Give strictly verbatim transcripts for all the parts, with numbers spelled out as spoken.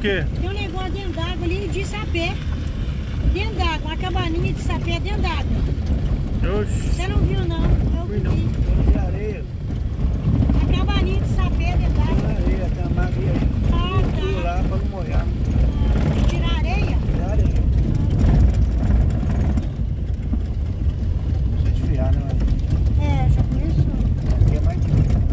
quê? Tem um negócio dentro d'água ali de sapé. Dentro d'água, uma cabaninha de sapé dentro d'água. Você não viu não? Eu vi. Não, de areia. A cabaninha de sapé dentro d'água. Areia, tem uma areia aí. Ah, tá. Lá para não molhar. Ah, tirar areia? Tirar areia. Não precisa desfiar, né? É, já começou. Aqui é mais difícil.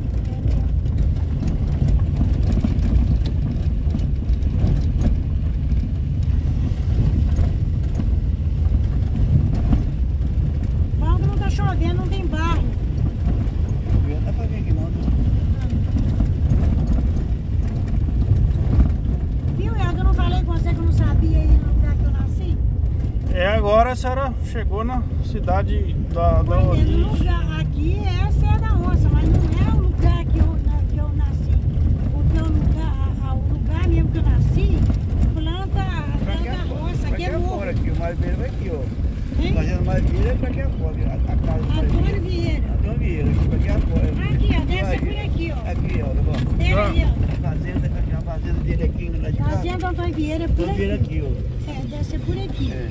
Quando não tá chovendo, não tem barro. Não dá pra ver aqui não, né? Viu, Eldo? Eu não falei com você que eu não sabia aí no lugar que eu nasci? É, agora a senhora chegou na cidade da, da Mas é no origem. lugar, aqui é a Serra da Onça, mas não é o lugar que eu, na- que eu nasci. Porque o lugar, a- a- o lugar mesmo que eu nasci, planta, Pra que planta afora? roça, Pra aqui que é afora morro. aqui? O Maribeiro vai aqui, ó. Hein? Fazendo Maribeiro é pra que afora? A, a casa do Antônio Vieira. Antônio Vieira, aqui pra que afora. Aqui, ó, deve ser por aqui, ó. Aqui, ó, tá bom. Tem ali, ó. A fazenda, aqui, a fazenda dele aqui, lá de casa. Fazenda Antônio Vieira é por Antônio Vieira aqui. aqui, ó. É, deve ser por aqui. É.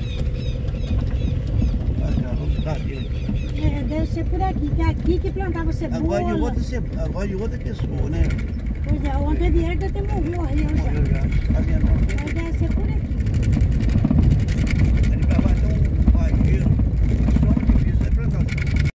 Olha, vamos buscar dele. É, deve ser por aqui, que é aqui que plantava cebola. Agora de outra, ce- agora de outra pessoa, né? Pois é, o Antônio Vieira deve ter morrido aí, ó, já. Morreu já. Tá vendo? Mas deve ser por aqui.